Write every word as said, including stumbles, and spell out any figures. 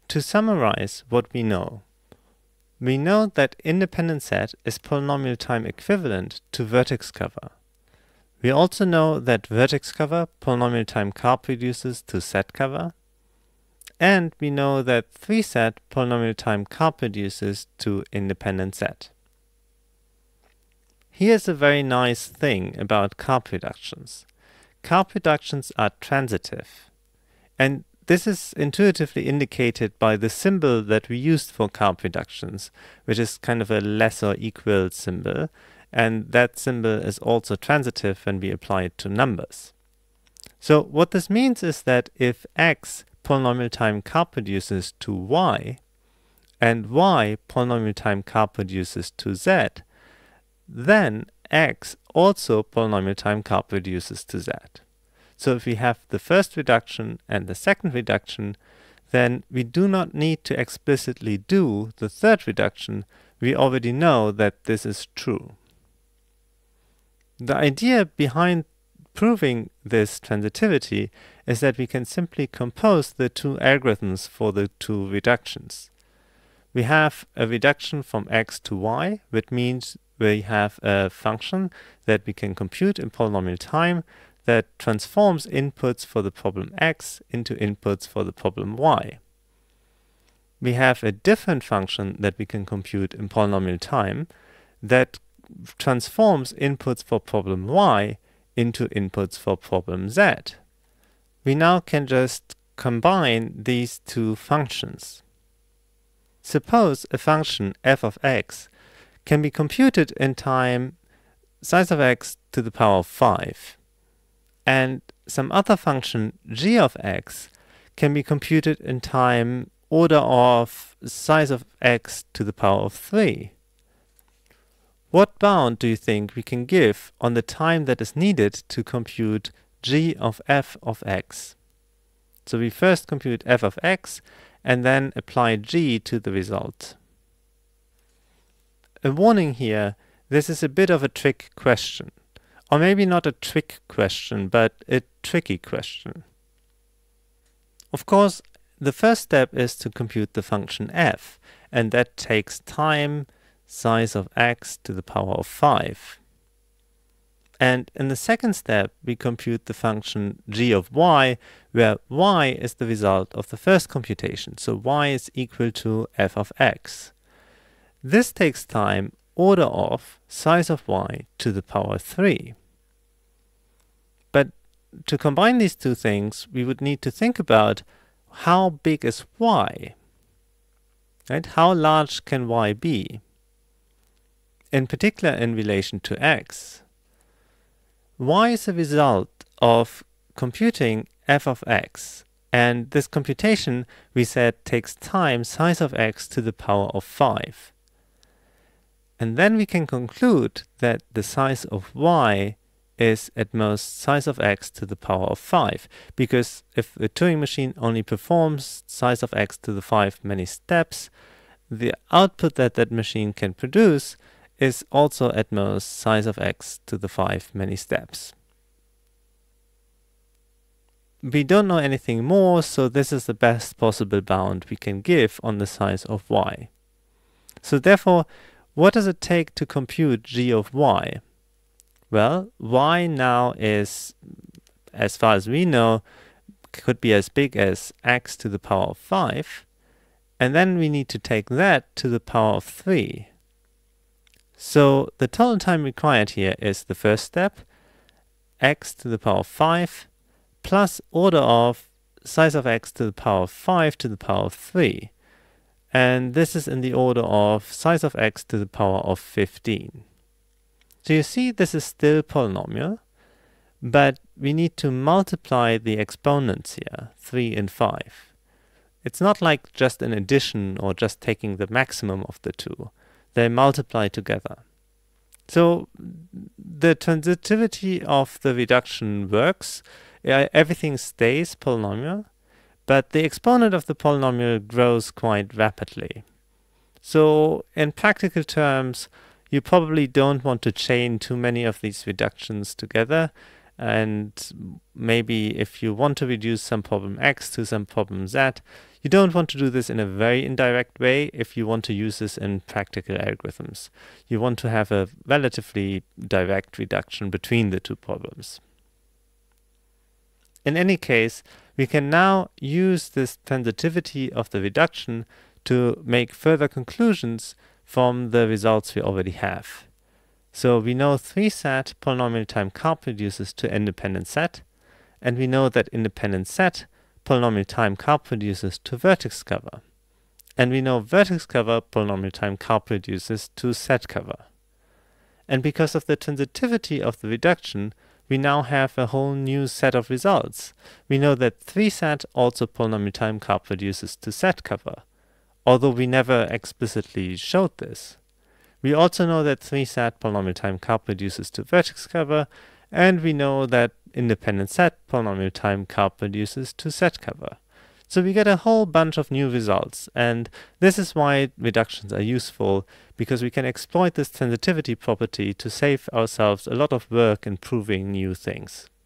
to summarize what we know, we know that independent set is polynomial time equivalent to vertex cover. We also know that vertex cover polynomial time carp reduces to set cover, and we know that three set polynomial time carp reduces to independent set. Here's a very nice thing about carp reductions. Carp reductions are transitive, and this is intuitively indicated by the symbol that we used for carp reductions, which is kind of a less or equal symbol, and that symbol is also transitive when we apply it to numbers. So what this means is that if x polynomial time carp reduces to y, and y polynomial time carp reduces to z, then x also polynomial time carp reduces to z. So if we have the first reduction and the second reduction, then we do not need to explicitly do the third reduction. We already know that this is true. The idea behind proving this transitivity is that we can simply compose the two algorithms for the two reductions. We have a reduction from x to y, which means we have a function that we can compute in polynomial time that transforms inputs for the problem x into inputs for the problem y. We have a different function that we can compute in polynomial time that transforms inputs for problem y into inputs for problem z. We now can just combine these two functions. Suppose a function f of x can be computed in time size of x to the power of five, and some other function g of x can be computed in time order of size of x to the power of three. What bound do you think we can give on the time that is needed to compute g of f of x? So we first compute f of x and then apply g to the result. A warning here, this is a bit of a trick question. Or maybe not a trick question, but a tricky question. Of course, the first step is to compute the function f, and that takes time, size of x to the power of five. And in the second step, we compute the function g of y, where y is the result of the first computation, so y is equal to f of x. This takes time order of size of y to the power three. But to combine these two things, we would need to think about how big is y? Right? How large can y be? In particular in relation to x. Y is a result of computing f of x, and this computation, we said, takes time size of x to the power of five. And then we can conclude that the size of y is at most size of x to the power of five, because if a Turing machine only performs size of x to the five many steps, the output that that machine can produce is also at most size of x to the five many steps. We don't know anything more, so this is the best possible bound we can give on the size of y. So therefore, what does it take to compute g of y? Well, y now is, as far as we know, could be as big as x to the power of five, and then we need to take that to the power of three. So the total time required here is the first step, x to the power of five, plus order of size of x to the power of five to the power of three. And this is in the order of size of x to the power of fifteen. So you see this is still polynomial, but we need to multiply the exponents here, three and five. It's not like just an addition or just taking the maximum of the two. They multiply together. So the transitivity of the reduction works. Uh, everything stays polynomial, but the exponent of the polynomial grows quite rapidly. So in practical terms, you probably don't want to chain too many of these reductions together, and maybe if you want to reduce some problem x to some problem z, You don't want to do this in a very indirect way if you want to use this in practical algorithms. You want to have a relatively direct reduction between the two problems. In any case, we can now use this transitivity of the reduction to make further conclusions from the results we already have. So we know three set polynomial time carp reduces to independent set, and we know that independent set polynomial time carp reduces to vertex cover. And we know vertex cover polynomial time carp reduces to set cover. And because of the transitivity of the reduction, we now have a whole new set of results. We know that three set also polynomial time carp reduces to set cover, although we never explicitly showed this. We also know that three set polynomial time carp reduces to vertex cover, and we know that independent set polynomial time carp reduces to set cover. So we get a whole bunch of new results, and this is why reductions are useful, because we can exploit this transitivity property to save ourselves a lot of work in proving new things.